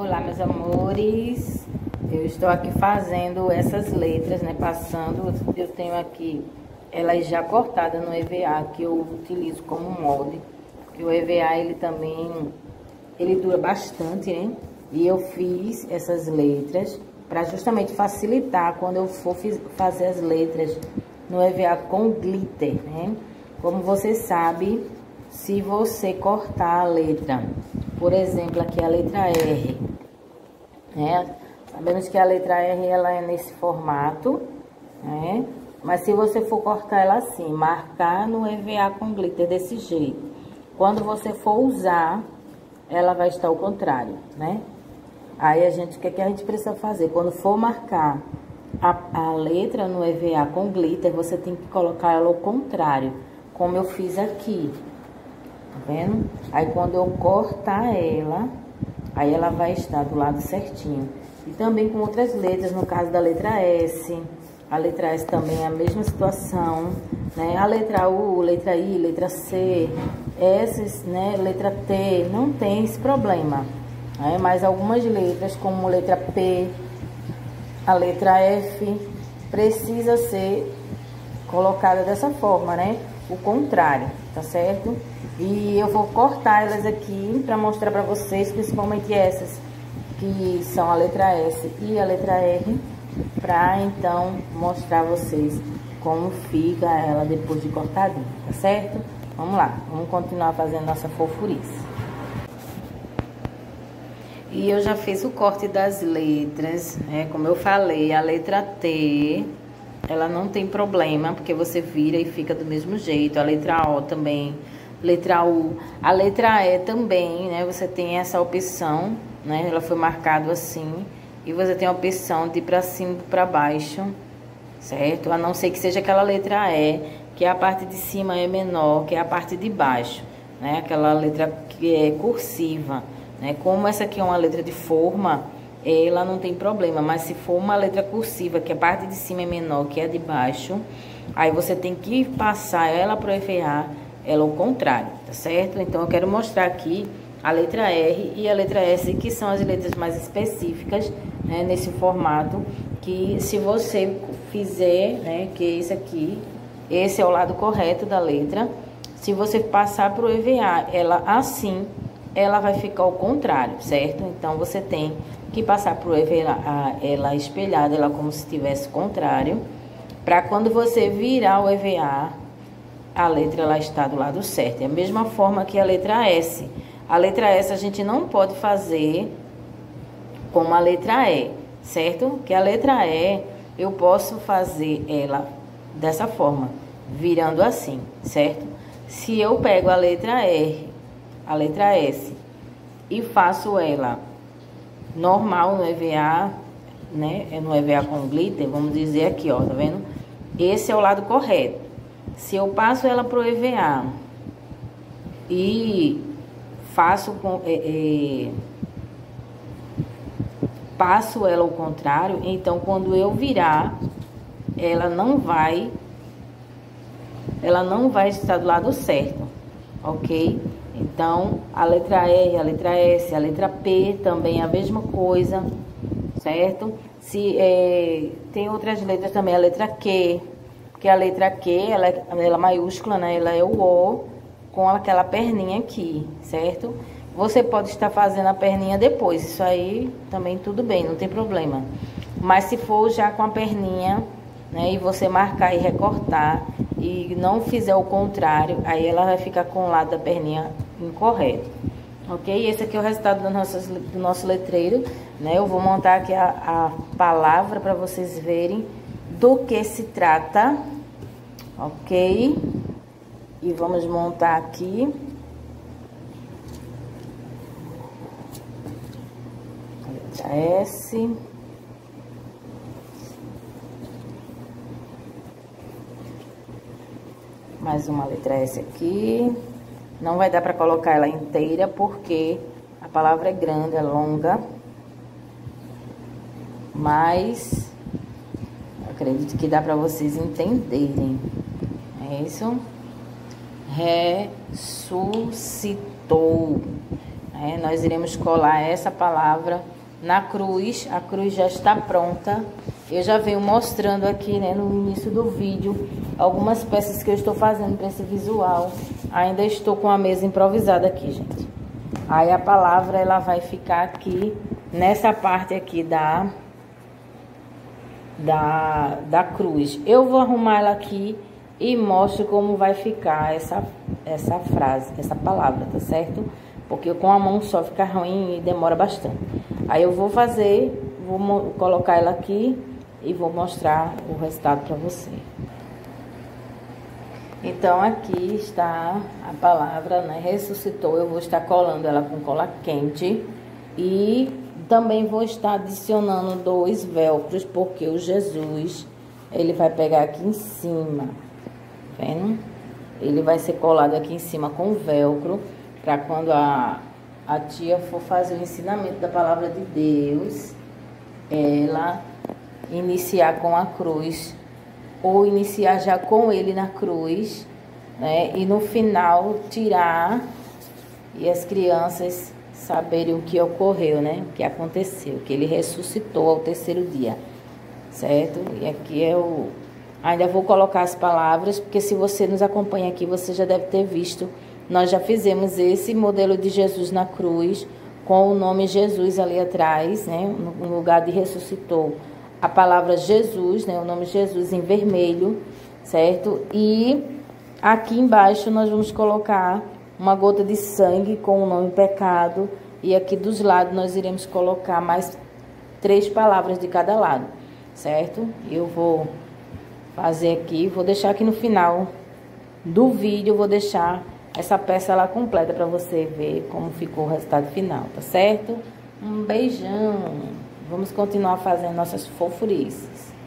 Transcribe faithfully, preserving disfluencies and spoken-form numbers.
Olá, meus amores, eu estou aqui fazendo essas letras, né, passando, eu tenho aqui elas já cortadas no E V A, que eu utilizo como molde, porque o E V A, ele também, ele dura bastante, né, e eu fiz essas letras para justamente facilitar quando eu for fazer as letras no E V A com glitter, né. Como você sabe, se você cortar a letra, por exemplo, aqui a letra R, né? Sabemos que a letra R, ela é nesse formato, né? Mas se você for cortar ela assim, marcar no E V A com glitter desse jeito, quando você for usar, ela vai estar ao contrário, né? Aí a gente, o que, que a gente precisa fazer? Quando for marcar a, a letra no E V A com glitter, você tem que colocar ela ao contrário, como eu fiz aqui. Tá vendo? Aí quando eu cortar ela, aí ela vai estar do lado certinho. E também com outras letras, no caso da letra S. A letra S também é a mesma situação, né? A letra U, letra I, letra C, essas, né? Letra T, não tem esse problema, né? Mas algumas letras, como letra P, a letra F, precisa ser colocada dessa forma, né? O contrário, tá certo? E eu vou cortar elas aqui para mostrar para vocês, principalmente essas que são a letra S e a letra R, para então mostrar a vocês como fica ela depois de cortadinha, tá certo? Vamos lá, vamos continuar fazendo nossa fofurice. E eu já fiz o corte das letras, né? Como eu falei, a letra T, ela não tem problema, porque você vira e fica do mesmo jeito. A letra O também, letra U, a letra E também, né? Você tem essa opção, né? Ela foi marcado assim, e você tem a opção de ir pra cima e pra baixo, certo? A não ser que seja aquela letra E, que a parte de cima é menor que a parte de baixo, né? Aquela letra que é cursiva, né? Como essa aqui é uma letra de forma, ela não tem problema, mas se for uma letra cursiva, que a parte de cima é menor que a de baixo, aí você tem que passar ela pro E V A, ela ao contrário, tá certo? Então, eu quero mostrar aqui a letra R e a letra S, que são as letras mais específicas, né, nesse formato, que se você fizer, né, que esse aqui, esse é o lado correto da letra, se você passar pro E V A, ela assim, ela vai ficar ao contrário, certo? Então, você tem que passar pro E V A, ela espelhada, ela como se tivesse contrário, para quando você virar o E V A, a letra ela está do lado certo. É a mesma forma que a letra S. A letra S a gente não pode fazer como a letra E, certo? Que a letra E eu posso fazer ela dessa forma, virando assim, certo? Se eu pego a letra R, a letra S, e faço ela normal no E V A, né? No E V A com glitter, vamos dizer aqui, ó, tá vendo? Esse é o lado correto. Se eu passo ela pro E V A e faço com é, é, passo ela ao contrário, então quando eu virar, ela não vai ela não vai estar do lado certo, ok? Então, a letra R, a letra S, a letra P também é a mesma coisa, certo? Se é, tem outras letras também, a letra Q, porque a letra Q, ela, ela é maiúscula, né? Ela é o O com aquela perninha aqui, certo? Você pode estar fazendo a perninha depois, isso aí também tudo bem, não tem problema. Mas se for já com a perninha, né? E você marcar e recortar e não fizer o contrário, aí ela vai ficar com o lado da perninha incorreto, ok? Esse aqui é o resultado do nosso, do nosso letreiro, né? Eu vou montar aqui a, a palavra para vocês verem do que se trata, ok? E vamos montar aqui a letra S, mais uma letra S aqui. Não vai dar para colocar ela inteira porque a palavra é grande, é longa, mas acredito que dá para vocês entenderem. É isso. Ressuscitou. É, nós iremos colar essa palavra na cruz. A cruz já está pronta. Eu já venho mostrando aqui, né, no início do vídeo, algumas peças que eu estou fazendo para esse visual. Ainda estou com a mesa improvisada aqui, gente. Aí a palavra, ela vai ficar aqui, nessa parte aqui da, da, da cruz. Eu vou arrumar ela aqui e mostro como vai ficar essa, essa frase, essa palavra, tá certo? Porque com a mão só fica ruim e demora bastante. Aí eu vou fazer, vou colocar ela aqui e vou mostrar o resultado para você. Então, aqui está a palavra, né? Ressuscitou. Eu vou estar colando ela com cola quente. E também vou estar adicionando dois velcros, porque o Jesus, ele vai pegar aqui em cima. Tá vendo? Ele vai ser colado aqui em cima com velcro, para quando a, a tia for fazer o ensinamento da palavra de Deus, ela iniciar com a cruz, ou iniciar já com ele na cruz, né? E no final tirar e as crianças saberem o que ocorreu, né? O que aconteceu, que ele ressuscitou ao terceiro dia, certo? E aqui eu ainda vou colocar as palavras, porque se você nos acompanha aqui, você já deve ter visto. Nós já fizemos esse modelo de Jesus na cruz, com o nome Jesus ali atrás, né? No lugar de ressuscitou, a palavra Jesus, né? O nome Jesus em vermelho, certo? E aqui embaixo nós vamos colocar uma gota de sangue com o nome pecado. E aqui dos lados nós iremos colocar mais três palavras de cada lado, certo? Eu vou fazer aqui, vou deixar aqui no final do vídeo, vou deixar essa peça lá completa para você ver como ficou o resultado final, tá certo? Um beijão! Vamos continuar fazendo nossas fofurices.